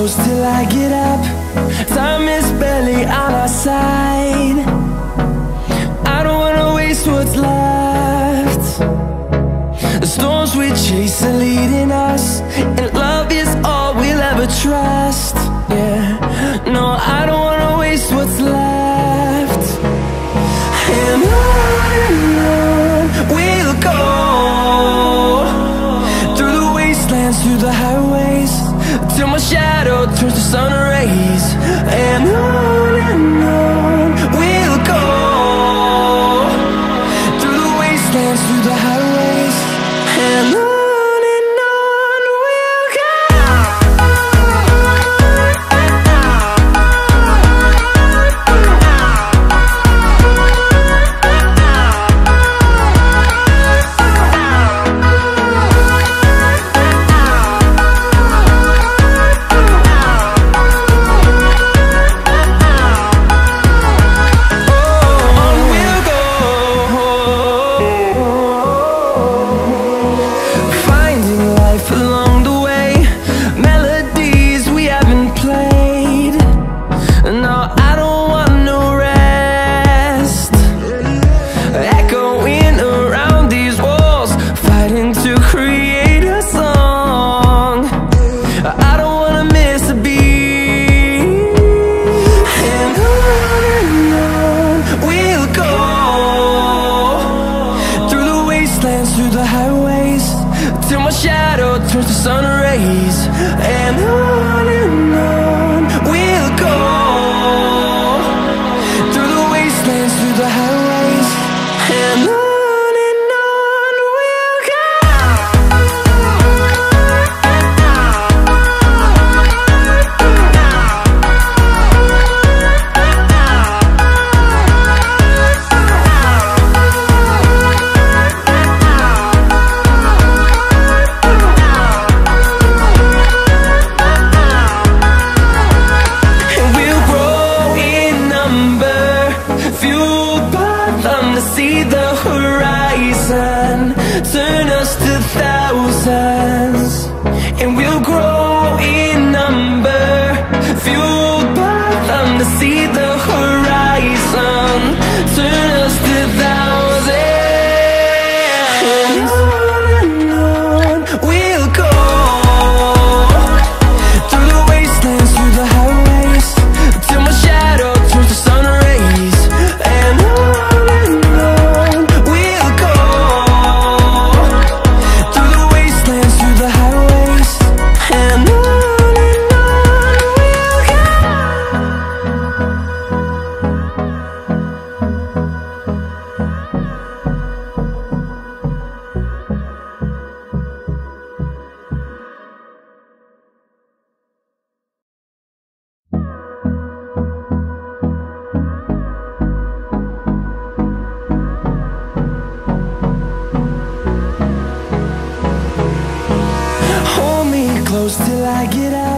close till I get up. Time is barely on our side. I don't wanna waste what's left. The storms we chase are leading us, and love is all we'll ever trust. Yeah, no, I don't wanna waste what's left. And on we'll go, through the wastelands, through the highways, till my shadow turns to sun rays. And on we'll go, through the wastelands, through the highways, and on. Through the highways, till my shadow turns to sun rays. And on we'll go, through the wastelands, through the highways, and on. See the horizon turn us to thousands, and we'll grow in number, fueled by them. To see the horizon turn us to thousands, and on we'll go, through the wastelands, through the highways, till my shadow turns to sun rays. And close till I get up.